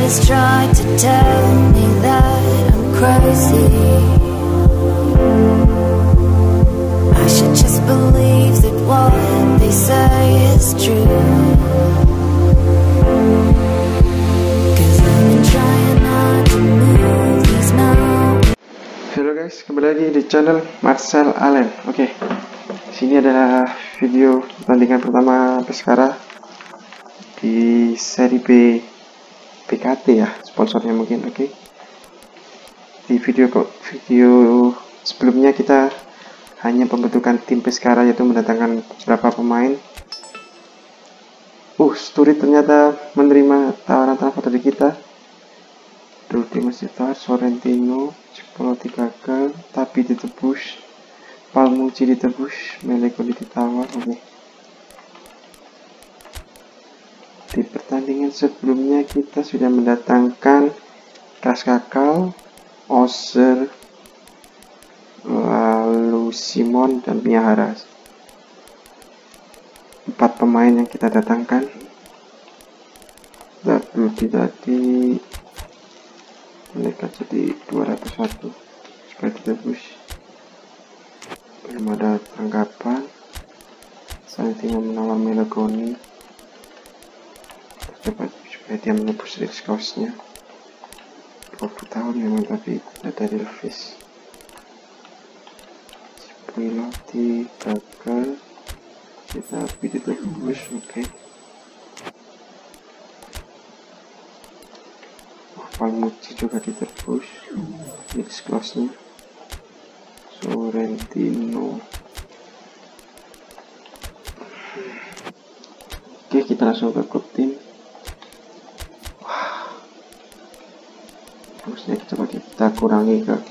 has tried to tell me that I'm crazy. I should just believe that what they say is true. 'Cause I've been trying not to move these mountains. Halo guys, kembali lagi di channel Marcel Allen. Oke, sini adalah video pertandingan pertama Pescara di seri B PKT ya, sponsornya mungkin. Oke, di video sebelumnya kita hanya pembentukan tim Pescara, yaitu mendatangkan beberapa pemain. Sturi ternyata menerima tawaran dari kita. Rudy masih tawar, Sorrentino, Cipollotti gagal, tapi ditebus, Palmucci ditebus, Melecoli ditawar. Oke. Di pertandingan sebelumnya kita sudah mendatangkan Kaskakal, Ozer, lalu Simon dan Miyahara. 4 pemain yang kita datangkan. Rudy tadi mereka jadi 201 supaya ditebus. Belum ada tanggapan. Santino menawar Melecoli cepat supaya dia menebus risk cost-nya. 20 tahun memang, tapi ada Delvis. Cipollotti gagal, tapi ditebus. Oke. Palmucci juga ditebus mix close-nya. Sorrentino. Oke, kita langsung ke klub tim. Harusnya coba kita kurangi ke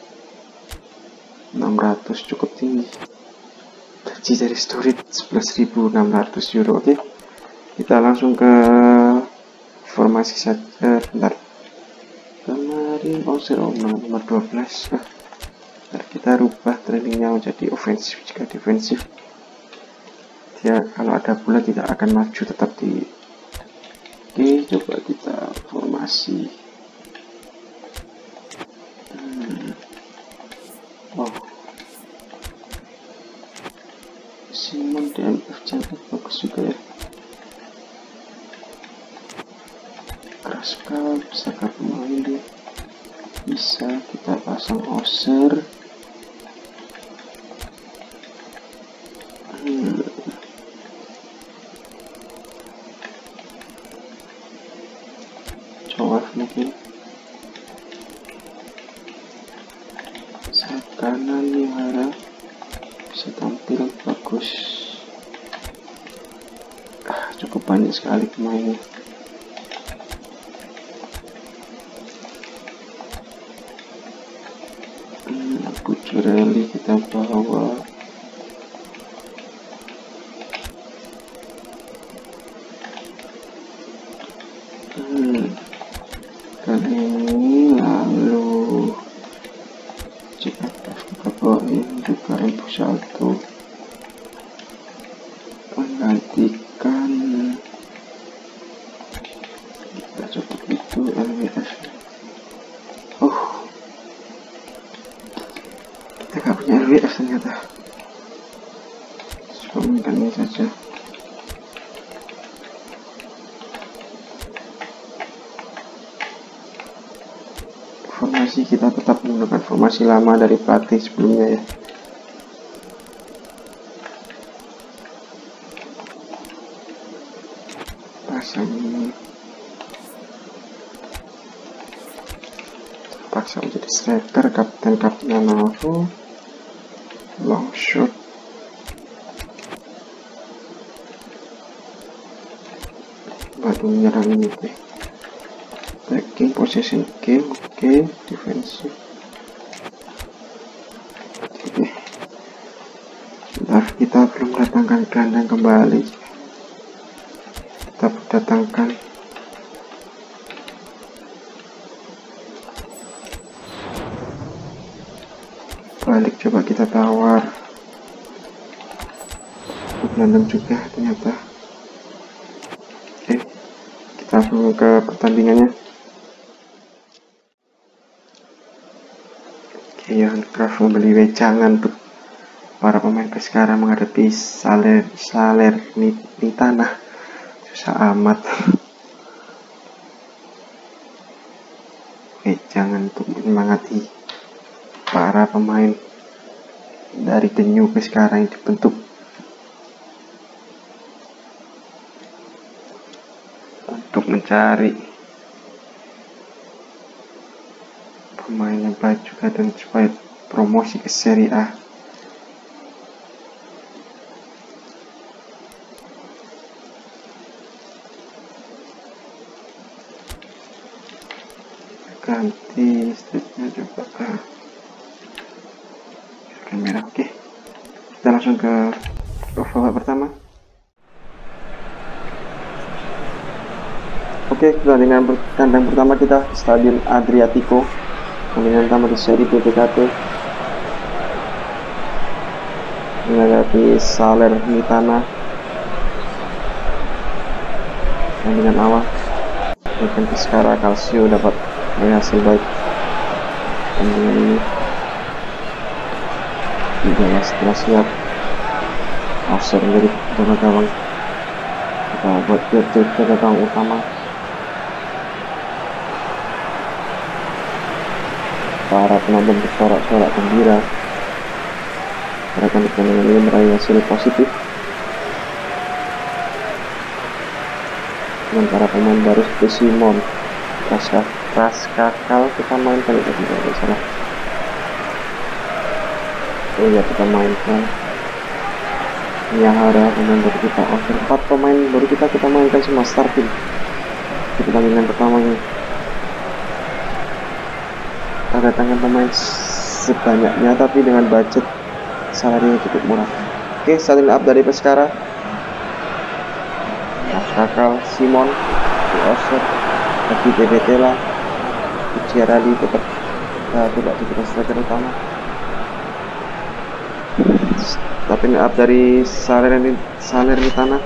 600, cukup tinggi. Gaji dari Story 11.600 euro. Oke, kita langsung ke formasi saja. Bentar, kemarin nomor 12. Ntar kita rubah trainingnya menjadi ofensif. Jika defensif, dia kalau ada bola tidak akan maju, tetap di. Oke, coba kita formasi. Simon DMF cantik, bagus juga ya. Kaskakal bisa pemain dia. Bisa kita pasang Ozer. Cowok mungkin. Sayap kanan Miyahara bisa tampil bagus. Cukup banyak sekali pemainnya. Cucurelli kita bawa. Kali ini lalu jika kita bawain juga Impusalto menggantikan. Kita cukup itu LWF. Kita gak punya LWF ternyata. Coba ini saja. Formasi kita tetap menggunakan formasi lama dari pelatih sebelumnya ya. Paksa menjadi striker, kapten Navarro, long shot. Baru menyerang ini deh. Attacking, possession game, oke, defensive. Oke. Sebentar, kita belum datangkan gelandang kembali. Kita datangkan balik, coba kita tawar. Gelandang juga ternyata. Oke, kita langsung ke pertandingannya. Johan Cruyff membeli wejangan untuk para pemain Pescara menghadapi Salernitana. Susah amat. Wejangan untuk menyemangati para pemain dari The New Pescara yang dibentuk untuk mencari pemain yang baik juga dan supaya promosi ke Serie A. Ganti listriknya juga ke merah. Oke, kita langsung ke babak pertama. Oke, pertandingan kandang pertama kita Stadion Adriatico, pertandingan pertama di seri BPKT menghadapi Salernitana. Pertandingan awal bahkan Pescara Calcio dapat hasil baik pertandingan ini. Tidak setelah siap offset menjadi jaga gawang, kita buat jaga gawang utama. Para penonton bersorak-sorak gembira karena pertandingan ini meraih hasil positif. Dan para pemain baru seperti Simon, Raskakal kita mainkan itu tidak salah. Oh ya, kita mainkan Miyahara, pemain baru kita. 4 pemain baru kita mainkan semua starting di pertandingan pertama ini. Kedatangan pemain sebanyaknya tapi dengan budget salary yang cukup murah. Oke, starting up dari Pescara. Raskakal, Simon, Oser, Davide Betela, Uciarali tetap tidak di striker utama. Tapi up dari Salernitana,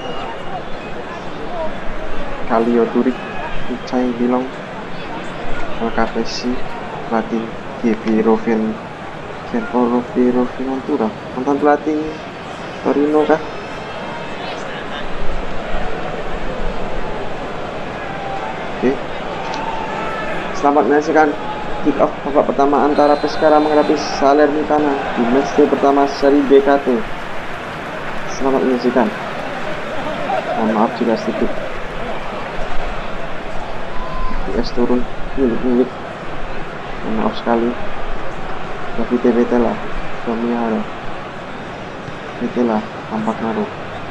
Kalio Turik, Ucai Bilong, Kapesi, pelatih Rofinantura, mantan pelatih Torino kah? Oke, selamat menyaksikan kick off babak pertama antara Pescara menghadapi Salernitana di matchday pertama seri BKT. Selamat menyaksikan. Mohon maaf jika sedikit PS turun milik. Mohon maaf sekali. Davide Betela, Miyahara, Betela, tampak naruh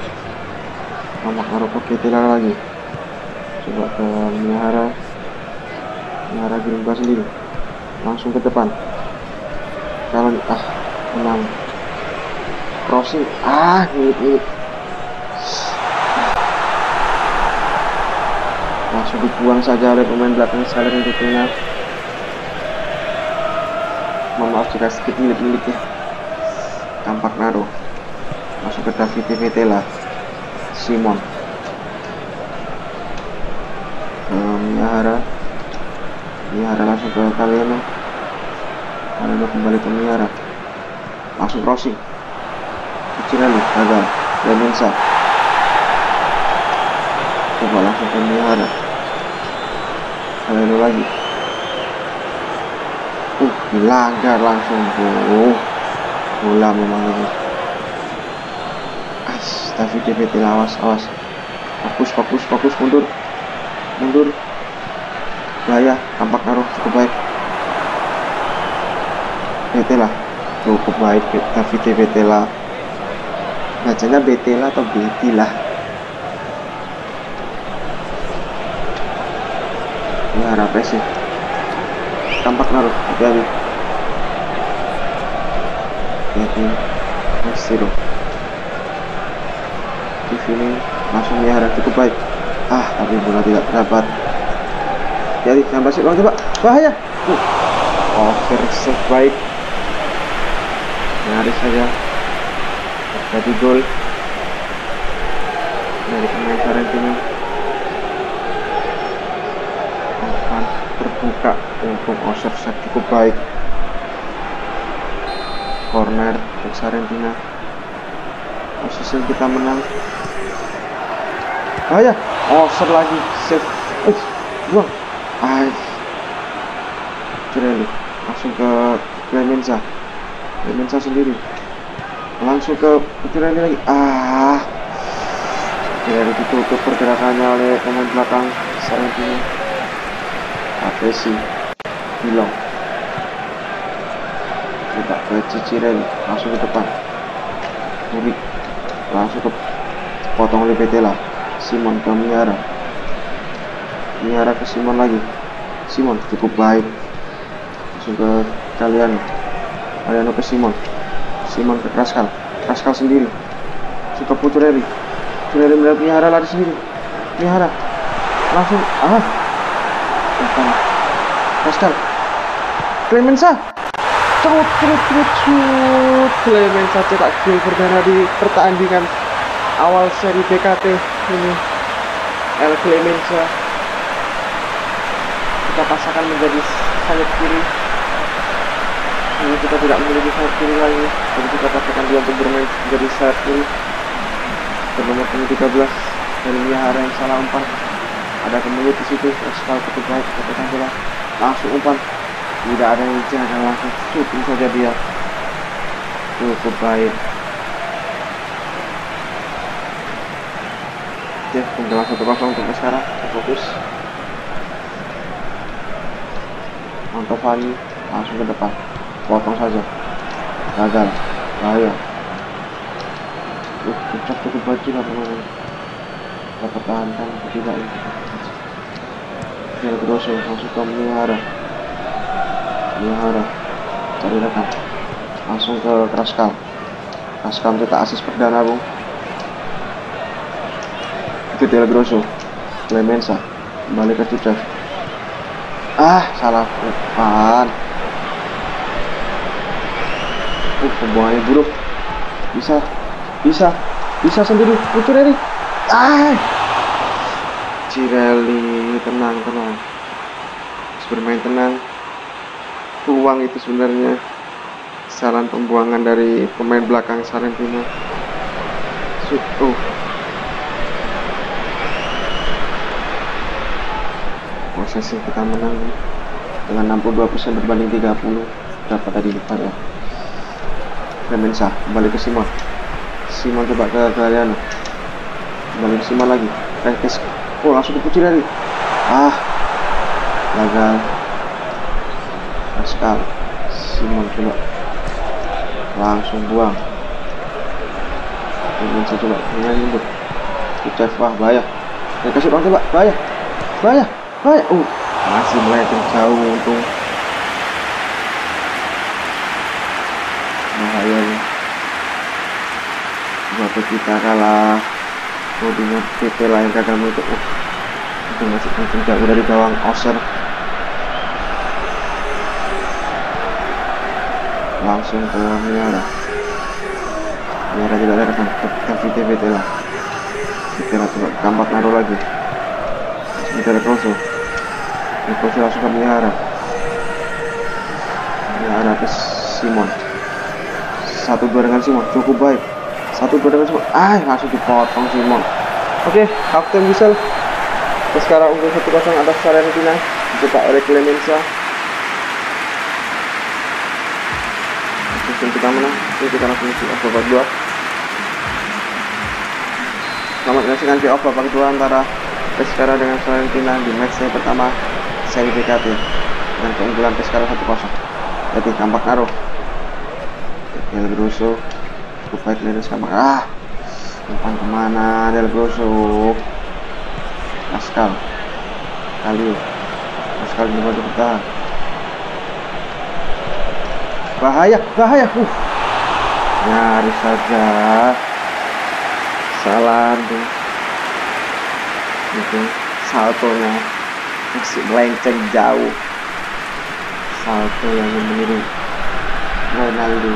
ke Betela lagi. Coba ke Miyahara Girimba sendiri, langsung ke depan. Kalau menang crossing, milik langsung dibuang saja oleh pemain belakang Salernitana. Mohon maaf jika sedikit miliknya. Tampak naruh masuk ke Davide Betela, Simon, Miyahara langsung ke Kaliano kembali ke Miyahara, langsung crossing Uciarali, gagal. Lemensa coba langsung ke Miyahara, Kaliano lagi, dilanggar langsung. Bola memang ini. Davide Betela, awas. Fokus, mundur. Bahaya, tampak naruh cukup baik. Betela cukup baik. Davide Betela, bacanya Betela atau Betila? Ya, harap sih. Tampak naruh, hati-hati. Zero. Di sini langsung Miyahara cukup baik. Tapi bola tidak dapat. Jadi nambah sih, coba bahaya. Save baik. Nyaris saja jadi gol dari pemain Salernitana. Akan terbuka untuk Oser cukup baik. corner untuk Fiorentina. Posisi kita menang. Ya, offside lagi, save. Buang. Cirelli langsung ke Clemenza sendiri, langsung ke Cirelli lagi. Cirelli ditutup pergerakannya oleh pemain belakang Fiorentina. Apresi Bilong tidak ke Cirelli, langsung ke depan. Murik langsung ke potong oleh Betela. Simon ke Miara ke Simon lagi. Simon cukup baik, langsung ke Galliano ke Simon ke Kraskal sendiri, suka Pucurelli melihat Miara lari sendiri. Miara langsung depan Kraskal. Clemenza Clemenza cetak gol perdana di pertandingan awal seri BKT ini. El Clemenza kita pasangkan menjadi sayap kiri. Ini kita tidak memiliki sayap kiri lagi, jadi kita pasangkan dia untuk bermain menjadi sayap kiri. Bernomor 13 dari Mihara yang salah umpan. Ada kemudian di situ Pascal cukup baik, bola langsung umpan, tidak ada yang jaga, langsung shooting saja dia, cukup baik. Oke, kemudian 1-0 untuk sekarang. Fokus. Mantovani langsung ke depan, potong saja, gagal, bahaya. Cukup baik juga teman-teman, dapat tahankan tidak ini. Del Grosso langsung ke Mihara cari rekan, langsung ke Kraskal cetak asis perdana, Bung. Itu Del Grosso, Clemenza kembali ke Cucev. Salah umpan. Pembuangannya buruk. Bisa sendiri. Pucurelli. Cirelli, tenang. Bermain tenang. Peluang itu sebenarnya kesalahan pembuangan dari pemain belakang Fiorentina. Posisi kita menang dengan 62% berbanding 30. Berapa tadi lupa ya. Clemenza kembali ke Simon coba ke Galliano, kembali ke Simon lagi. Langsung ke Pucurelli. Gagal. Pascal Simon coba langsung buang. Clemenza coba mundur. Cucev, bahaya. Kasih orang coba, bahaya. Masih melenceng jauh, untung. Bahaya nih. Waktu kita kalah, bodinya PT lain gagal menutup. Itu masih kenceng jauh dari gawang Oser. Langsung ke Miara tidak ada rekan ke Betela coba gambar naruh lagi. Del Grosso langsung ke Miara ke Simon. 1-2 dengan Simon, cukup baik. 1-2 dengan Simon, langsung dipotong Simon. Oke, halftime whistle. Sekarang unggul 1-0 atas Fiorentina, dicetak oleh Clemenza. Sistem kita menang. Ini kita langsung isi off babak 2. Selamat menyaksikan di off babak 2 antara Pescara dengan Fiorentina di matchnya pertama seri BKT dengan keunggulan Pescara 1-0. Jadi kampak naruh Del Grosso cukup baik, clearance kampak. Umpan kemana Del Grosso? Pascal dibantu bertahan. Bahaya. Nyaris saja salah tuh. Itu saltonya masih melenceng jauh. Salto yang meniru Ronaldo.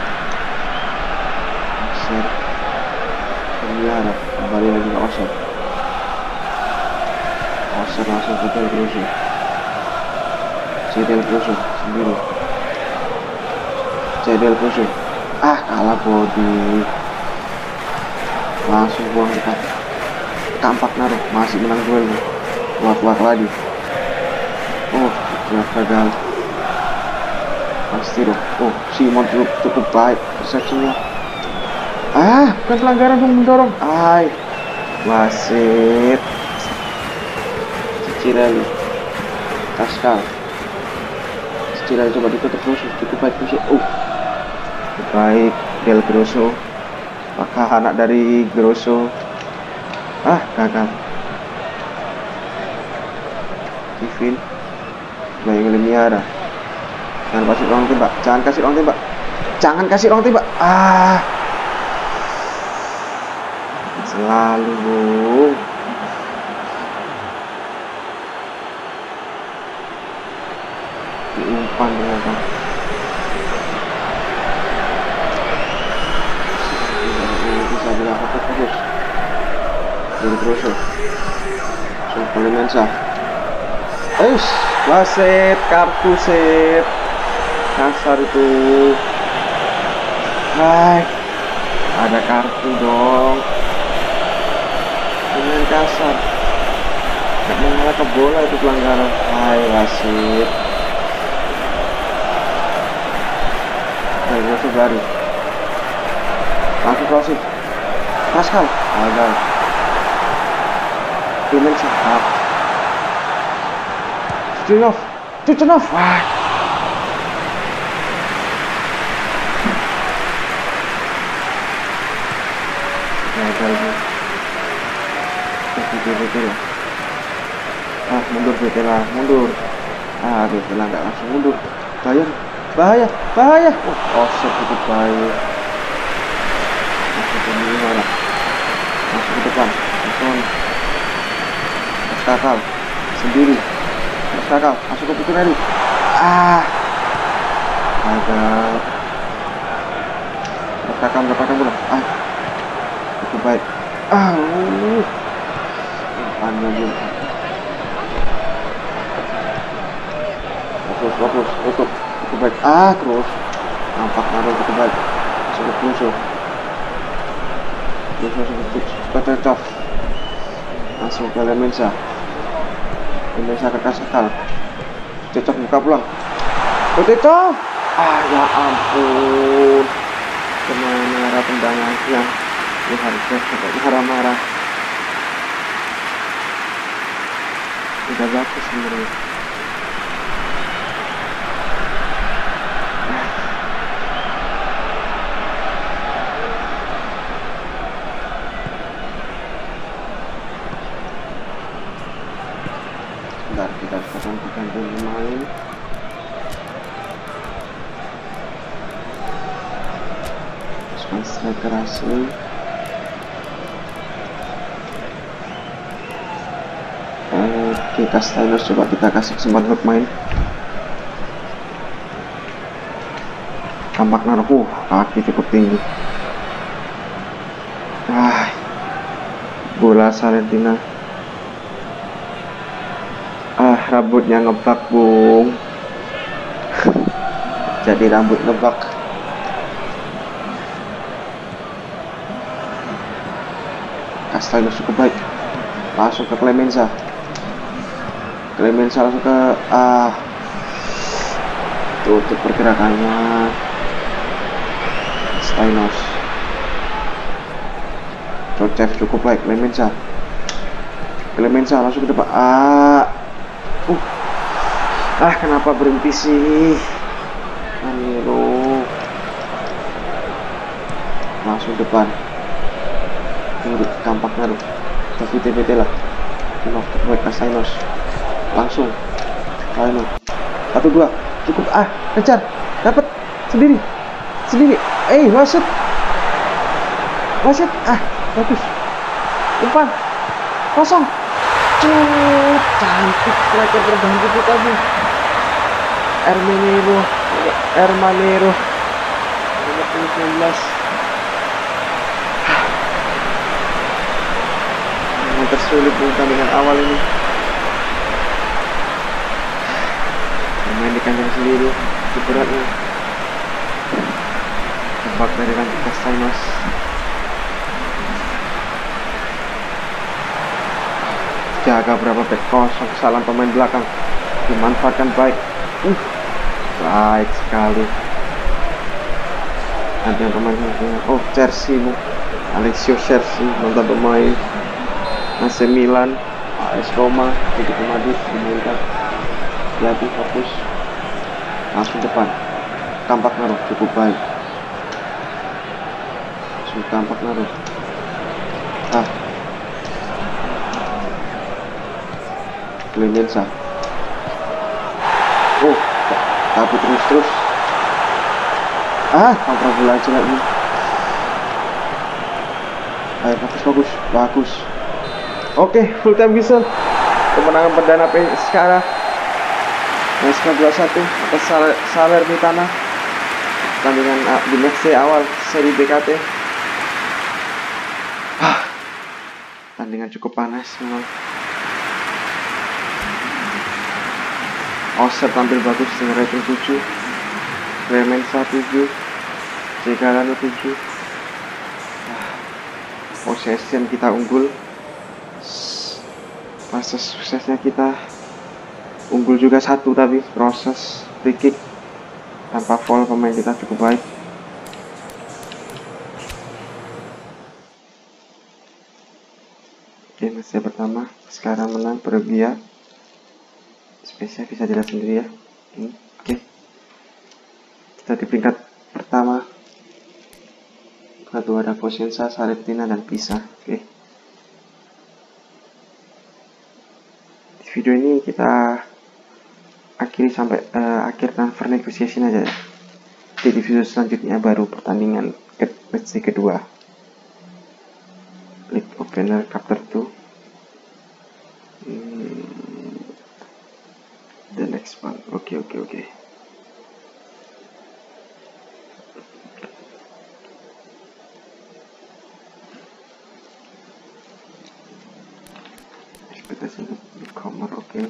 Oser Miara kembali lagi ke Oser langsung ke Del Grosso. Del Grosso sendiri. Del Grosso Kalah body. Langsung buang dekat. Tampak naruh masih menang duel. Kuat lagi. Sudah gagal. Pasti dong. Simon cukup baik persepsinya. Bukan pelanggaran dong, mendorong. Wasit. Cicirelli. Pascal. Cicirelli coba ditutup terus. Cukup baik. Cukup baik. Del Grosso. Apakah anak dari Grosso? Gagal. Kevin. Bayang Lemiara. Jangan kasih ruang tembak. Jangan kasih ruang tembak. Selalu Bung. Diumpan ternyata. Bisa dilakukan terus. Dari Grosso. Sampai Mensa. Wasit, kartu set. Kasar itu. Ada kartu dong. Dengan kasar. Gak mengarah ke bola itu pelanggaran. Wasit. Masuk lari. Langsung crossing. Pascal. Gagal. Clement sehat. Cucunov. Gagal bu. Betela. Mundur Betela. Betela nggak langsung mundur. Bahaya. Offset cukup baik. Masuk ke depan. Pascal sendiri. Masuk ke Putinelli. Gagal. Mendapatkan bola. Cukup baik. Umpannya belum. Fokus. Cukup baik. Terus. Nampak naruh cukup baik. Masuk ke Grosso. Petechov. Langsung ke Lemensa ke Kasakal. Cocok buka pulang. Petechov. Ya ampun. Kemana arah tendangannya? Ini harus marah. Tidak bagus sebenarnya. Bentar, kita sekarang ganti pemain. Striker asli. Oke, Castellanos coba kita kasih kesempatan untuk main. Tampak naruh, kaki cukup tinggi. Bola Salentina. Rambutnya ngebak, Bung. Jadi rambut ngebak. Castellanos cukup baik. Langsung ke Clemenza langsung ke tutup pergerakannya. Castellanos. Trochev cukup baik. Clemenza langsung ke depan. Kenapa berhenti sih? Ramiro. Langsung depan. Tunggu, tampak naruh. David Betela. Buat Castellanos. Langsung. Lalu 1-2. Cukup. Kejar. Dapat. Sendiri. Wasit. Bagus. Umpan. Kosong. Cantik striker berganti kita bu. Hermanero. Nomor 19. Yang tersulit pertandingan awal ini. Bermain di kandang sendiri. Beratnya. tampak dari lanjut Castellanos. Jaga berapa back kosong, kesalahan pemain belakang dimanfaatkan baik. Baik sekali. Ada pemain oh Chelsea, Alessio Chelsea, mantan pemain AC Milan, AS Roma, Atletico Madrid, diminta hati fokus langsung depan. Tampak naruh cukup baik. Tampak naruh. Clemenza. Tapi terus. Kontra bola aja lagi. Ayo bagus. Oke, full time whistle. Kemenangan perdana sekarang. SK 2-1 atas Salernitana. Pertandingan di match awal seri BKT. Pertandingan cukup panas memang. Oser tampil bagus dengan rating 7, Clemenza 7, Cegalano 7. Possession kita unggul. Fase suksesnya kita unggul juga 1, tapi proses free kick tanpa foul pemain kita cukup baik. Oke, match pertama sekarang menang Perugia. Spesial bisa dilihat sendiri ya. Oke. Kita di peringkat pertama. Kedua ada Cosenza, Salernitana dan Pisa. Oke. Di video ini kita akhiri sampai akhir transfer negotiation aja ya. Di video selanjutnya baru pertandingan match kedua. League Opener Chapter 2. The next one. Oke. Ekspektasi newcomer. Oke.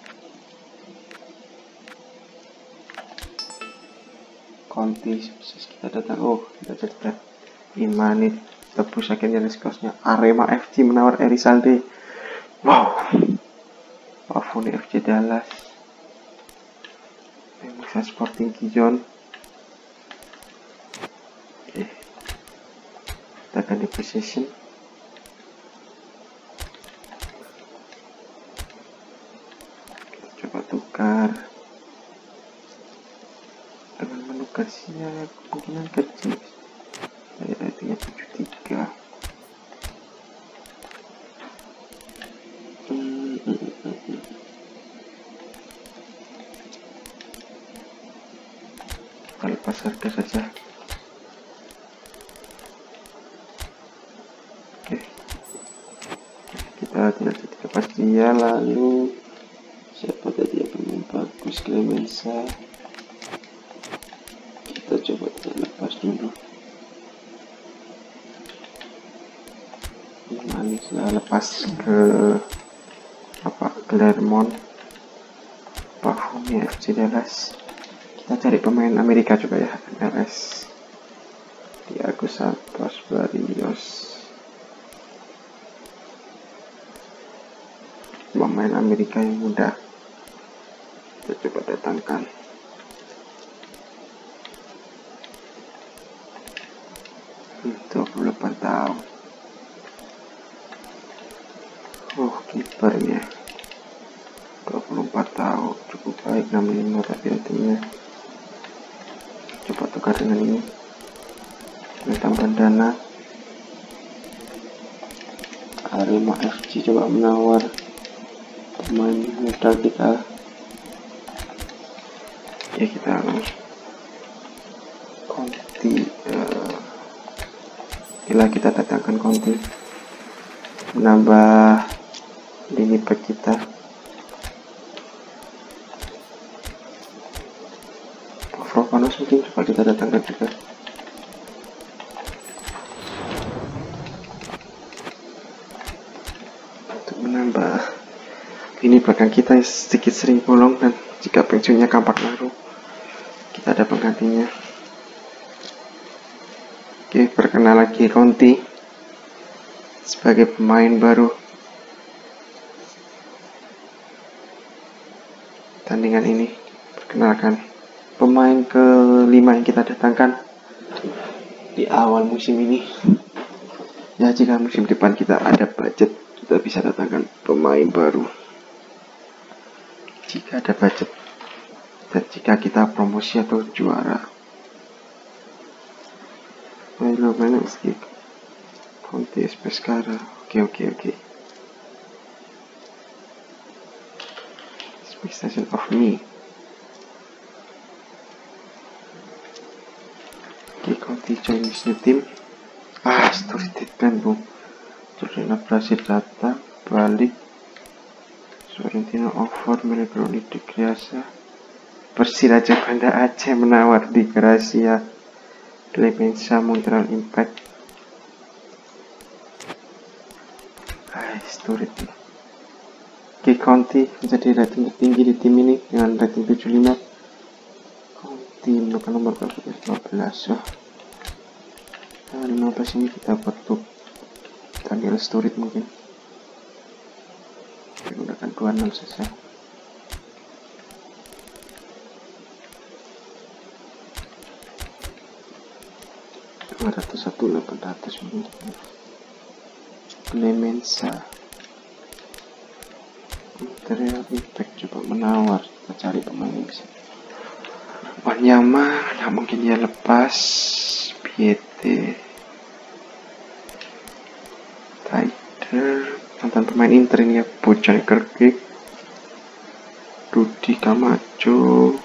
Conti sukses kita datang. Kita cerita Imani tebus akhirnya reskornya. Arema FC menawar Erizalde. Wow. Pavone FC Dallas. Bisa Sporting Gijon. Oke. Kita akan di position. Kita coba tukar. Dengan menukarnya kemungkinan kecil. Saya ratingnya 73. Lepas harga saja. Oke. Kita tidak lepas dia. Lalu siapa tadi yang pemain bagus? Clemenza. Kita coba lepas dulu. Ini sudah lepas ke Clermont. Pavone FC Dallas. Kita cari pemain Amerika coba ya. MLS Thiago Santos Barrios. Pemain Amerika yang muda. Kita coba datangkan. Itu 28 tahun. Kipernya 24 tahun. Cukup baik, 65 tapi ratingnya. Coba tukar dengan ini. Tambah dana. Arema FC coba menawar pemain muda kita. Ya kita Conti. Bila kita datangkan Conti, menambah lini back kita. Panos mungkin coba kita datangkan juga. Untuk menambah lini belakang kita sedikit sering bolong, dan jika pensiunnya Kampak Naru, kita ada penggantinya. perkenalan Kay Conti sebagai pemain baru tandingan ini. Perkenalkan pemain kelima yang kita datangkan di awal musim ini. Ya, jika musim depan kita ada budget, kita bisa datangkan pemain baru jika ada budget dan jika kita promosi atau juara. Hello, my name is Kay Conti Pescara. Oke. Expectation of me. Kay Conti join this new team. Story kan bung. Jordana Brasil datang, balik. Sorrentino over Melagroni di Gracia. Persiraja Banda Aceh menawar di Gracia. Clemenza Montreal Impact. Story. Kay Conti menjadi rating tertinggi di tim ini dengan rating 75. Conti menekan nomor 15. 15 ini kita buat untuk Daniel Sturridge mungkin. Kita gunakan 26 saja. ini. Clemenza Montreal Impact coba menawar, kita cari pemain yang bisa. Wanyama, nah mungkin dia lepas. Piete Tider, mantan pemain Inter ini ya, Bojan Krkic, Rudi Camacho,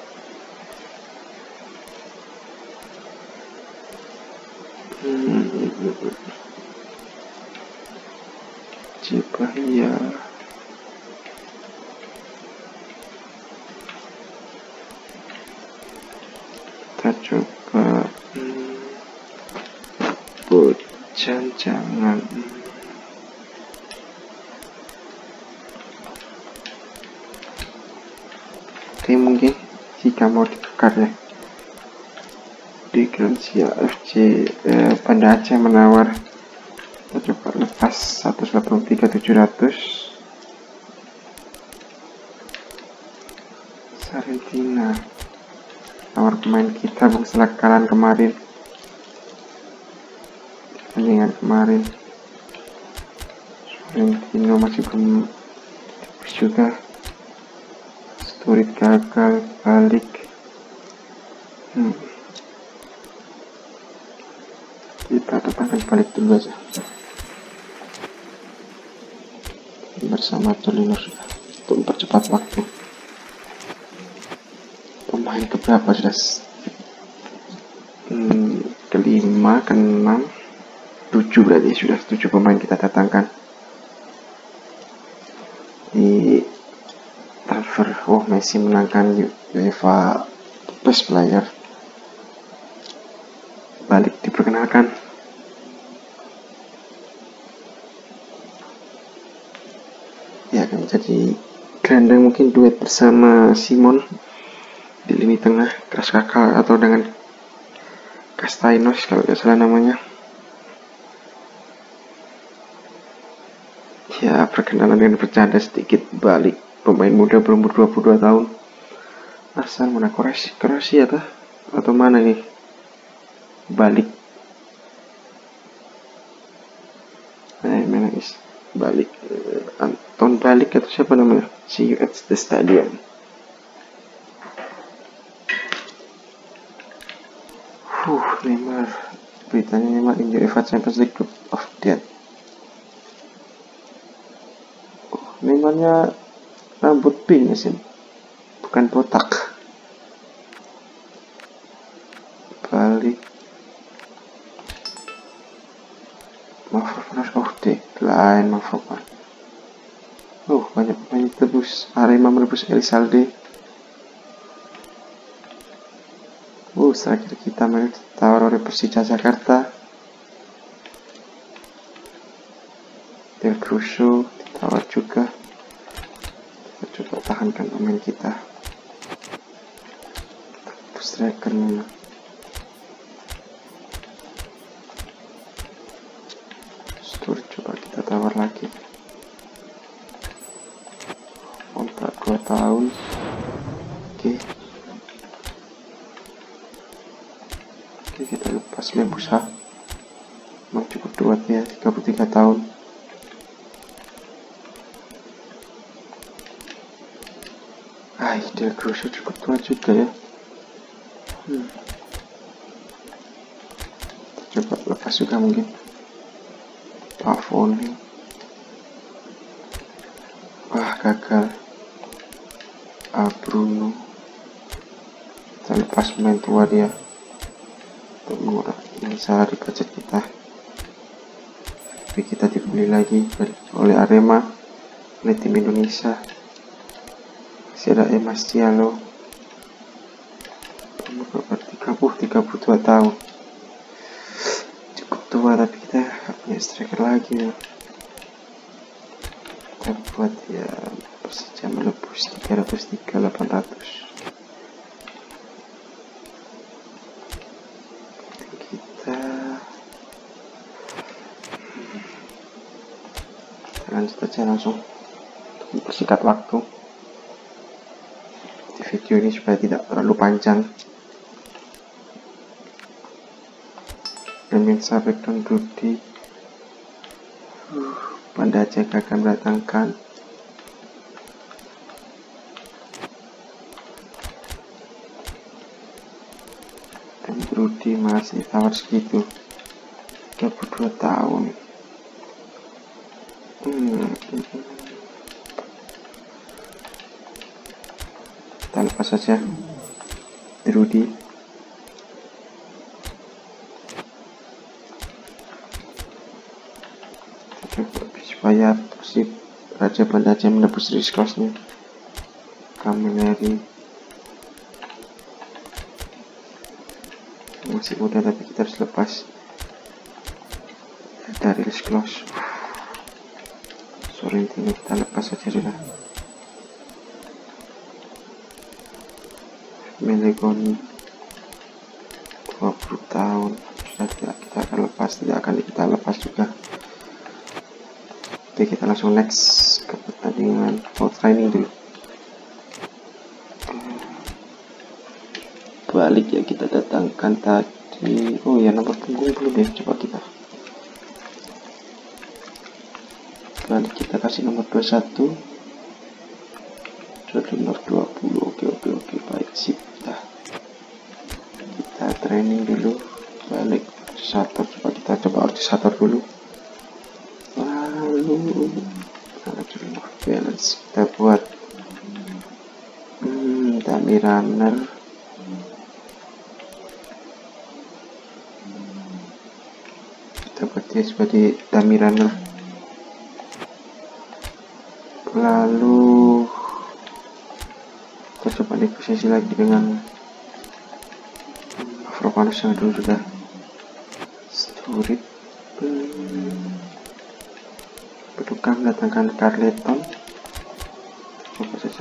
Cibahia, kita coba Bojan jangan. Oke, mungkin jika mau ditukar ya di Gracia FC Banda Aceh menawar, kita coba lepas 183.700. Sarentina tawar pemain kita bung setelah kekalahan kemarin, pertandingan kemarin. Sorrentino masih belum tipis juga. Sturridge gagal balik. Kita datangkan balik dulu aja bersama Torino sudah untuk mempercepat waktu. Pemain keberapa sudah? Kelima, keenam, 7 berarti sudah 7 pemain kita datangkan di transfer. Messi menangkan UEFA Best Player. Balik diperkenalkan. Ya, akan menjadi gelandang mungkin duet bersama Simon di lini tengah, Kraskakal atau dengan Castaños kalau tidak salah namanya. Ya, perkenalan dengan bercanda sedikit. Balik pemain muda berumur 22 tahun. Asal mana Kroasia atau mana nih? Balik. Balik. Anton Balik atau siapa namanya? See you at the stadium. Neymar. Beritanya Neymar in UEFA Champions League Group of Death. Neymarnya rambut pink ya sih, bukan botak. Balik. Decline Mafropan. Banyak tebus. Arema menebus Elizalde. Terakhir kita main tawar oleh Persija Jakarta. Del Crusoe ditawar juga. Kita coba tahankan pemain kita. Striker memang. 2 tahun. Oke, kita lepas Mebusa. Memang cukup tua ya, 33 tahun. Del Grosso cukup tua juga ya. Coba lepas juga mungkin Pavone. Wah, gagal. Bruno. Kita lepas pemain tua dia untuk mengurangi salah di budget kita. Tapi kita dibeli lagi oleh Arema, oleh tim Indonesia. Masih ada Emas Cialo, 32 tahun. Cukup tua, tapi kita punya striker lagi ya. Kita buat ya Persija melebus 303.800. Kita lanjut aja langsung untuk mempersingkat waktu di video ini supaya tidak terlalu panjang. Pemirsa background Rudi, Banda Aceh akan mendatangkan dan Rudi masih tawar segitu, 32 tahun. Kita lepas saja Rudi. Supaya Persib Raja Banda Aceh menebus risk loss-nya. Kameleri masih muda, tapi kita harus lepas dari risk loss. Sorrentino kita lepas saja sudah. Melegoni 20 tahun sudah tidak kita akan lepas, tidak akan kita lepas juga. Oke, kita langsung next ke pertandingan training dulu. Balik ya, kita datangkan tadi. Oh ya, nomor punggung belum ya, coba kita balik, kita kasih nomor 21 jadi nomor 20. Oke, baik, sip. Kita training dulu, balik orchestrator, coba orchestrator dulu. Balance kita buat dummy runner. Kita buat dia sebagai dummy runner. Lalu kita coba negosiasi lagi dengan Afropanus yang dulu sudah Sturit. Petukang datangkan Carleton. Coba saja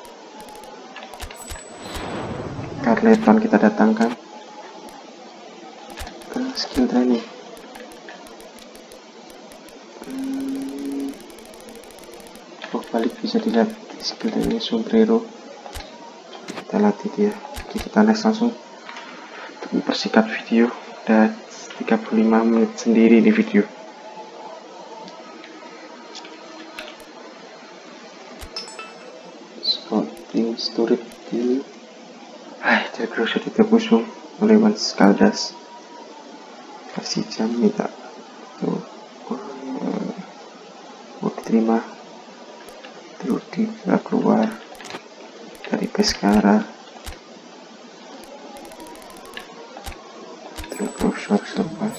Carleton kita datangkan. Skill training. Balik bisa dilihat skill training Sombrero. Kita latih dia. Oke, kita next langsung untuk mempersingkat video. Udah 35 menit sendiri di video. Sturit di Del Grosso ditebus oleh Once Caldas. Persija minta tuh mau diterima. Rudi bisa keluar dari Pescara. Del Grosso harus lepas.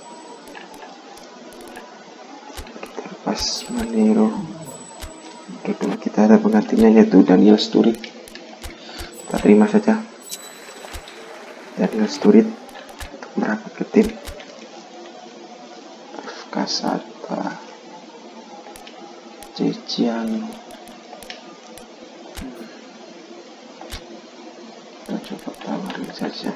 Kita lepas Manero. Dulu kita ada penggantinya, yaitu Daniel Sturridge. Kita terima saja Daniel Sturridge untuk merapat ke tim. Kasata, Ceciano. Kita coba tawarin saja.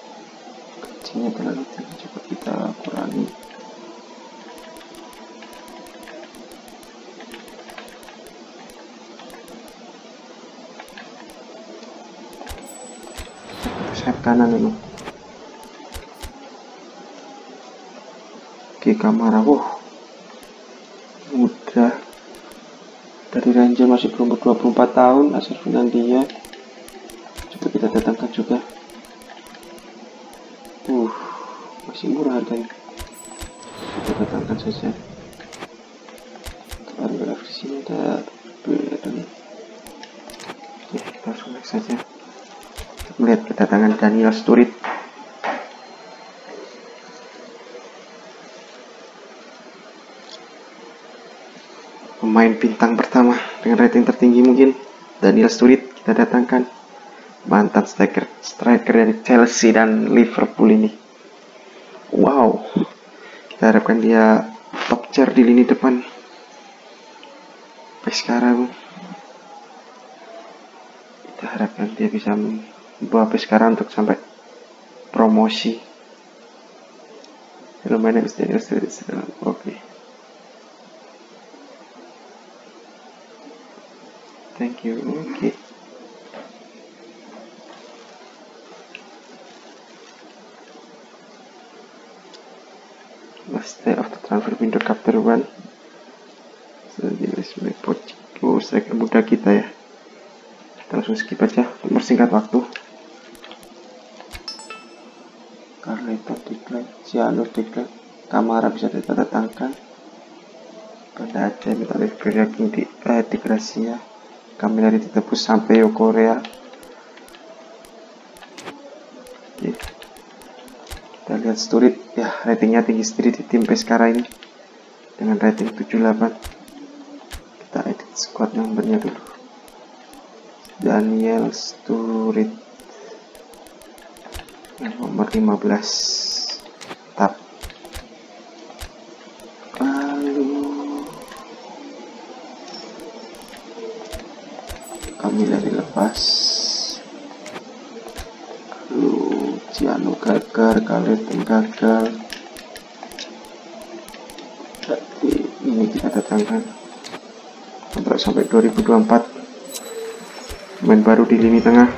Gajinya terlalu tinggi, coba kita kurangi. sayap kanan ini. Oke, Kamara, muda dari Ranger, masih berumur 24 tahun, asal Finlandia. Coba kita datangkan juga. Masih murah harganya. Kita datangkan saja. Harga di sini ada dan oke, kita langsung next saja. Melihat kedatangan Daniel Sturridge. Pemain bintang pertama dengan rating tertinggi mungkin, Daniel Sturridge kita datangkan. Mantan striker dari Chelsea dan Liverpool ini. Wow, kita harapkan dia top tier di lini depan. Sampai sekarang kita harapkan dia bisa membawa sekarang untuk sampai promosi. Hello, my name is Daniel Sturridge. Oke. Thank you. Oke. Last day of the transfer window chapter 1. Striker muda kita ya. Kita langsung skip aja untuk mempersingkat waktu. Carleto Declan, Gianlu Declan, Kamara bisa kita datangkan. Pada aja minta King di Gracia, Camilleri ditebus sampai Korea. Oke. Kita lihat Sturridge ya, ratingnya tinggi sendiri di tim Pescara ini dengan rating 78. Kita edit squad numbernya dulu. Daniel Sturridge yang nomor 15 tap. Lalu Camilleri dilepas. Lalu Ciano gagal, Kaleton gagal. Jadi ini kita datangkan kontrak sampai 2024. Pemain baru di lini tengah.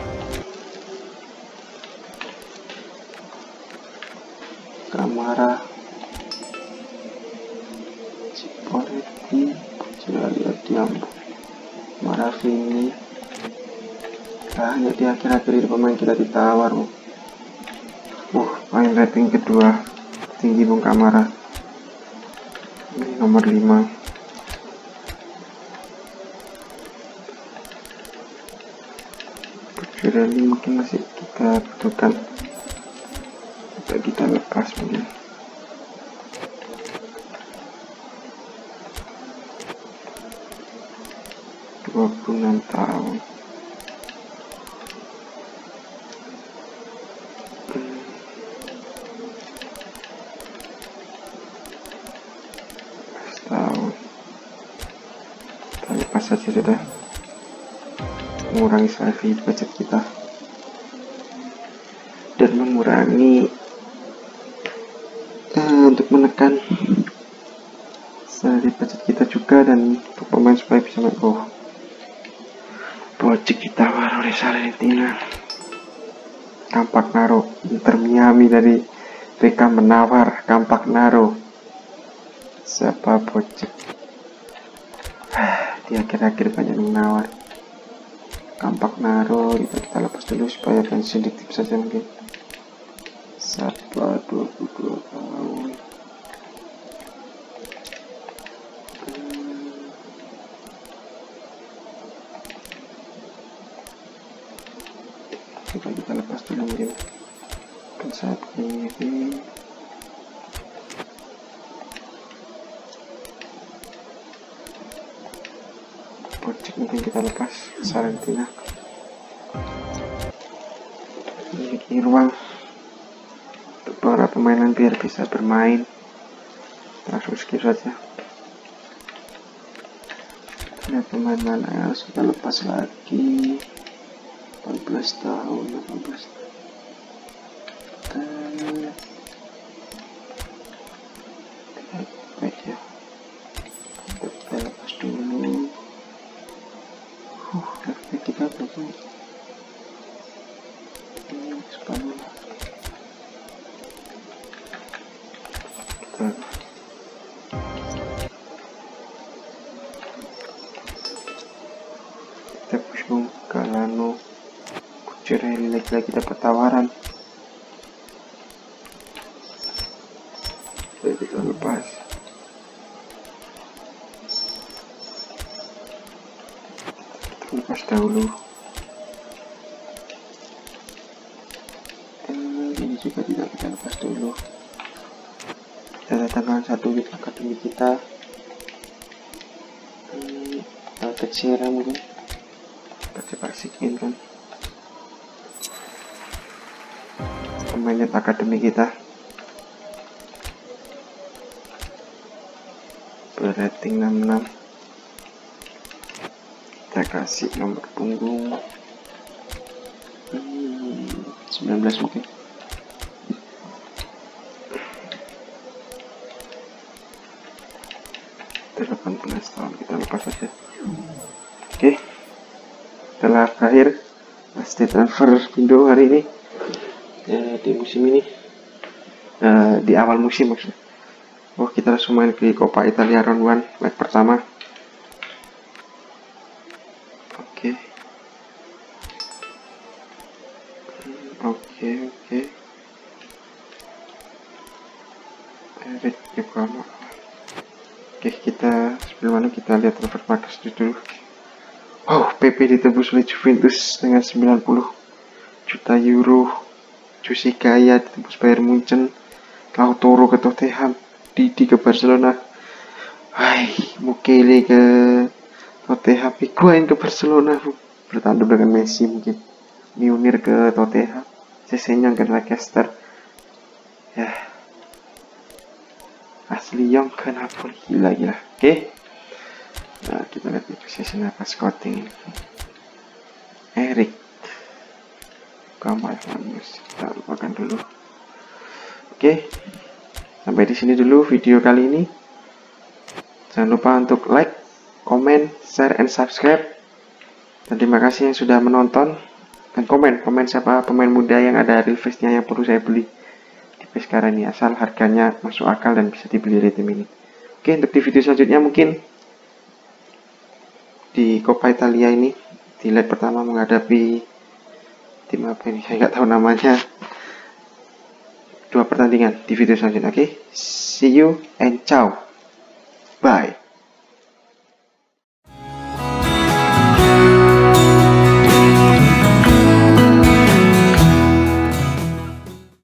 Kamara, Cipoletti, Cialia Diambo, Maravini. Hanya di akhir-akhir ini pemain kita ditawar. Main rating kedua tinggi Bung Kamara. Ini nomor 5. Rally mungkin masih kita butuhkan, kita lepas mungkin. (26 tahun). Kita lepas saja sudah. Mengurangi slightly budget kita dan mengurangi untuk menekan slightly budget kita juga, dan untuk pemain supaya bisa main. Project ditawar oleh Salernitana. Campagnaro, Inter Miami dari Reka menawar Campagnaro. Siapa Project? Di akhir-akhir banyak menawar. Campagnaro kita lepas dulu supaya pensiun di tim saja mungkin. Siapa 22 tahun. Coba kita lepas dulu mungkin. Kan saat ini Project mungkin kita lepas. Salernitana memiliki ruang untuk para pemainan biar bisa bermain. Langsung skip saja. Lihat pemain mana yang harus kita lepas lagi. 18 tahun, 18 tahun. Baik ya, kita lepas dulu. Kita berapa? Spanyol Jurelli lagi dapat tawaran. Jadi kita lepas. Kita lepas dahulu. Ini juga tidak kita lepas dulu. Kita datangkan satu unit akademi kita. Kecil mungkin. Kita coba asikin kan. Pemain akademi kita. Berating 66. Kita kasih nomor punggung 19 mungkin. Kita 18 tahun, kita lepas saja. Oke, setelah berakhir pasti transfer window hari ini di musim ini, di awal musim maksudnya. Oh, kita langsung main ke Coppa Italia round 1 leg pertama. Oke. Oke, kita sebelum kita lihat transfer market dulu. Wow, PP ditebus oleh Juventus dengan 90 juta euro. Jose Gaya ditebus Bayern Munchen. Lautaro ke Tottenham. Didi ke Barcelona. Hai, Mukele ke Tottenham. Higuain ke Barcelona. Bertandem dengan Messi mungkin. Munir ke Tottenham. Sessegnon ke Leicester. Ya. Ashley Young ke Napoli. Gila. Oke. Nah, kita lihat position apa scouting. Erik Kamal Manus, kita lupakan dulu. Oke, sampai di sini dulu video kali ini. Jangan lupa untuk like, comment, share, and subscribe. Dan terima kasih yang sudah menonton. Dan komen siapa pemain muda yang ada real face-nya yang perlu saya beli di Pescara ini, asal harganya masuk akal dan bisa dibeli di tim ini. Oke, untuk di video selanjutnya mungkin di Coppa Italia ini di leg pertama menghadapi tim apa ini, saya nggak tahu namanya. 2 pertandingan di video selanjutnya. Oke, see you and ciao.